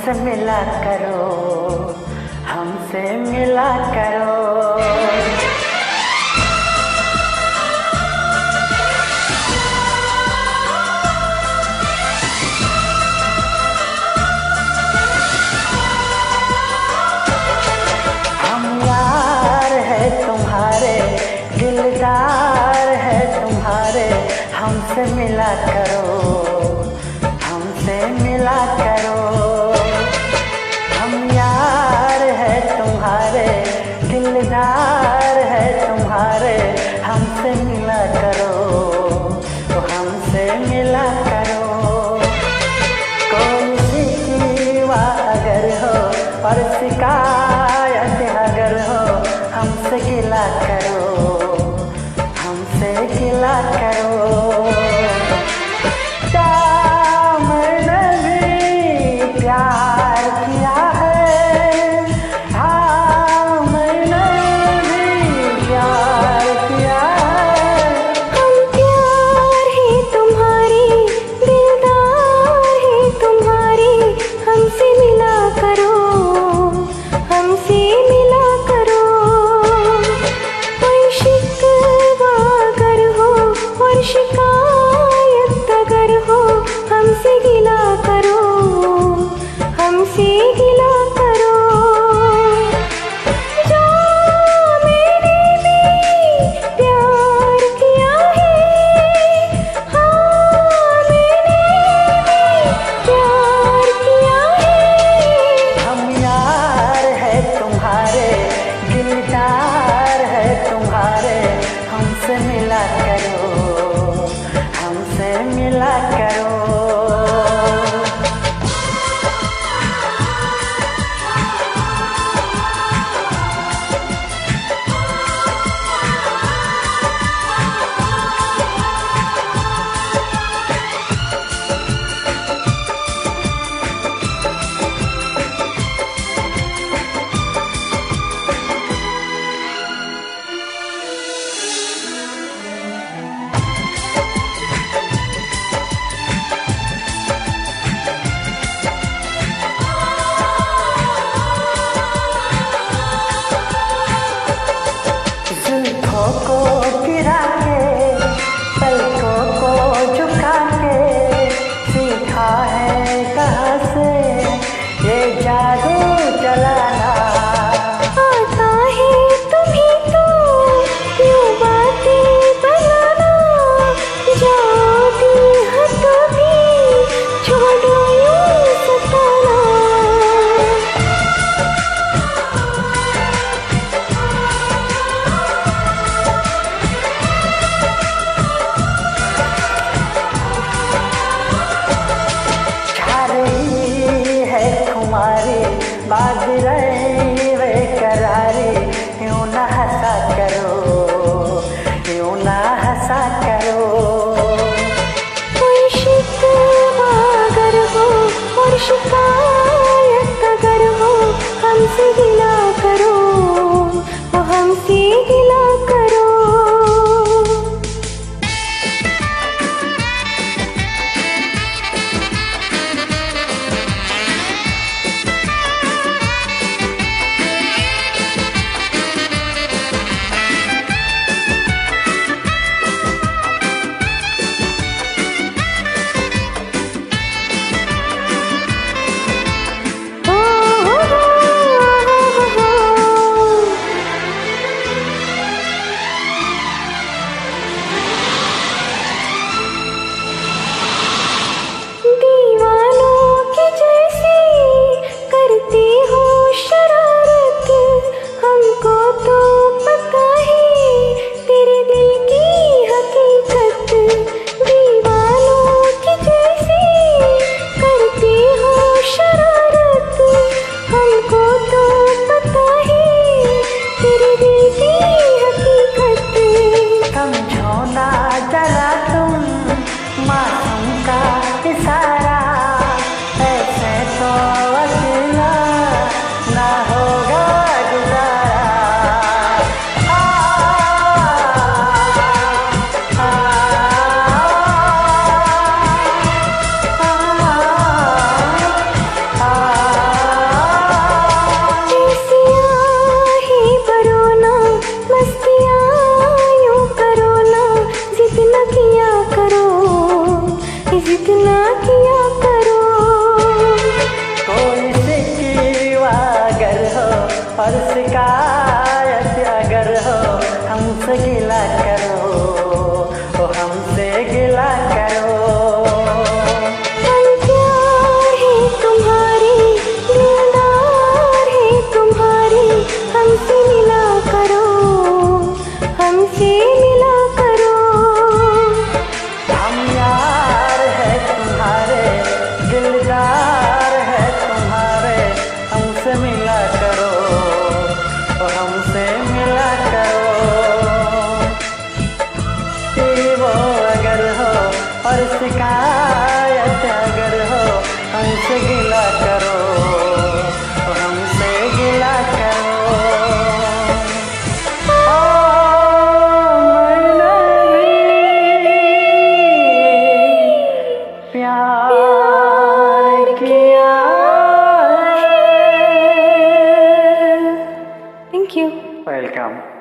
हमसे मिला करो, हमसे मिला करो। हम यार है तुम्हारे, दिलदार है तुम्हारे, हमसे मिला करो, हमसे मिला करो। हम यार है तुम्हारे, दिलदार है तुम्हारे, हमसे मिला करो, तो हमसे मिला करो। कोई शिकवा अगर हो और शिकायत अगर हो, हमसे गिला करो, हमसे गिला करो। प्यार किया है, हाँ मैंने भी प्यार किया है। हम प्यार है तुम्हारी, दिलदार है तुम्हारी, हमसे मिला करो, हमसे मिला करो। कोई शिकवा अगर हो और शिकायत अगर हो, हमसे गिला करो, हमसे गिला करो। जो मैंने भी प्यार किया है, हाँ मैंने भी प्यार किया है। हम यार है तुम्हारे, दिलदार है तुम्हारे, हमसे मिला करो, हमसे मिला करो। शिकायत अगर हो हमसे गिला करो, हमसे गिला करो। प्यार किया है। Thank you. वेलकम।